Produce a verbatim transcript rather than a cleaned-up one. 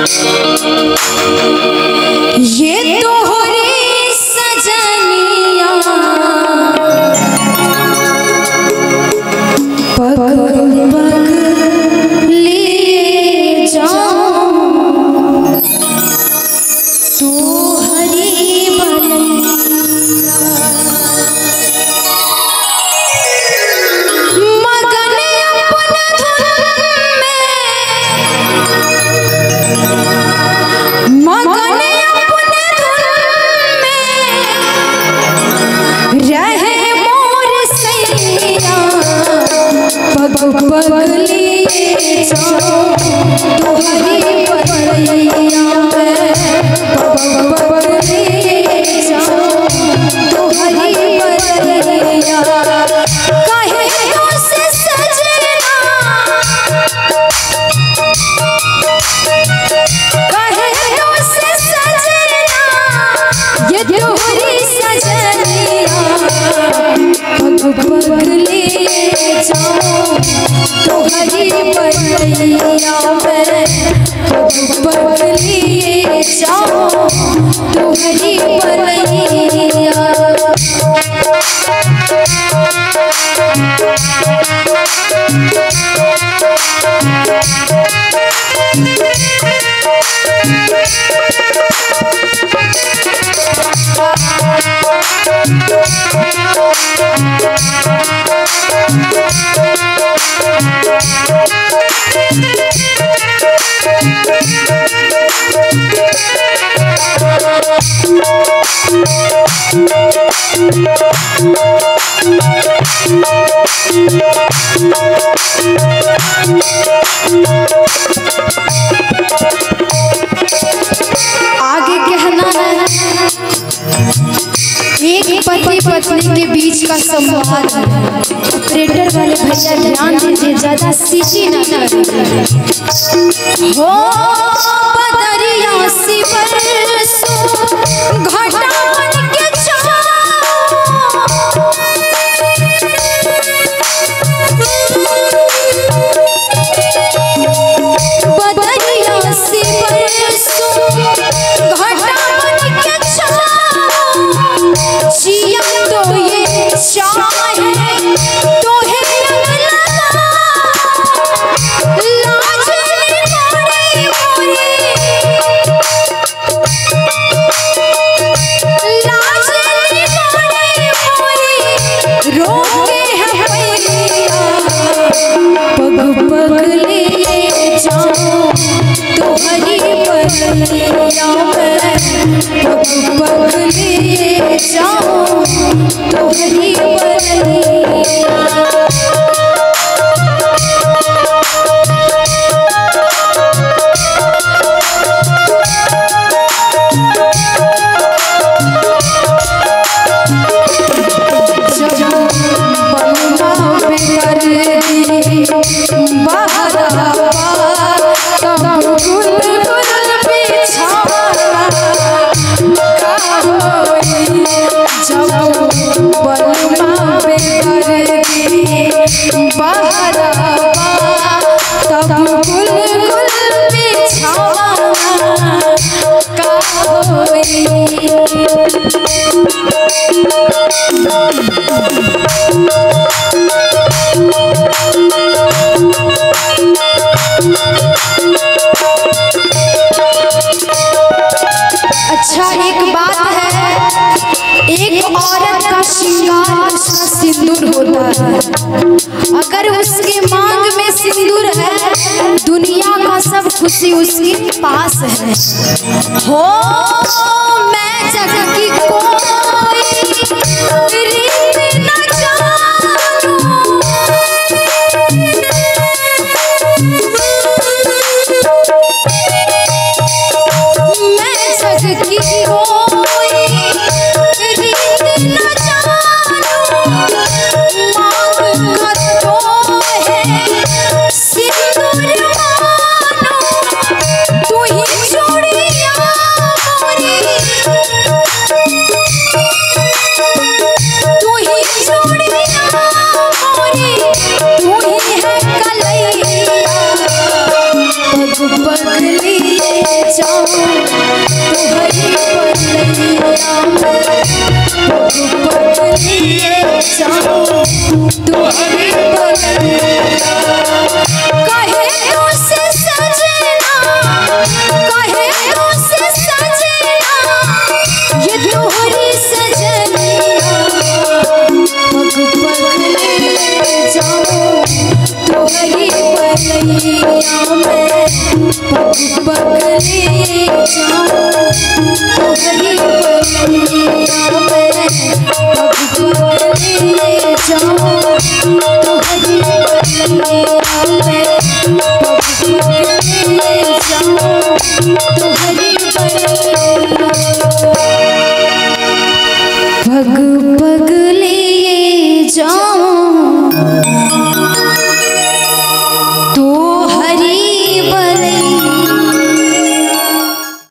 ये तो हो रे सजनिया पग पग ले जाओ तू हरी बलैया मगन अपन धुन में मगन अपन धुन में रहे मोर सैया पग पग ले जाओ तू हरी बलैया पग पग ले जाओ तू हरी बलैया काहे तो से सजना काहे तो से सजना ये तोहरी सजनिया पग पग ले जाओ तू हरी बलैया पग पग ले जाओ तू हरी बलैया आगे कहना है एक पति पत्नी के बीच का संवाद। ऑपरेटर वाले भैया ध्यान दीजिए, ज्यादा सीटी ना करें। हो बदरिया सी बरसों घटा बन के बदरिया सी बरसों घटा बन के जिया तो ये चाहे तो है लाज मोरी मोरी लाज मोरी मोरी रोके है भैया पग पग ले जाओ तो हरी बलैया पग पग ले जाओ तो हरी बलैया। अच्छा एक बात है, एक औरत का श्रृंगार उसका सिंदूर होता है। अगर उसके मांग में सिंदूर है, दुनिया का सब खुशी उसके पास है। हो मैं जग की कोई रीत न जानूं, मैं जग की कोई रीत न जानूं, मांग का तो है सिंदूर मानो, तू ही चूड़ियां मोरी, तू तोहरी बलैया कहे तो से सजना कहे तो से सजना ये तोहरी सजनिया पग पग ले जाओ तोहरी बलैया में पग पग ले जाओ तोहरी बलैया में पग पग ले जाओ तोहरी बलैया में पग पग ले जाओ तोहरी बलैया पग पग ले जाओ।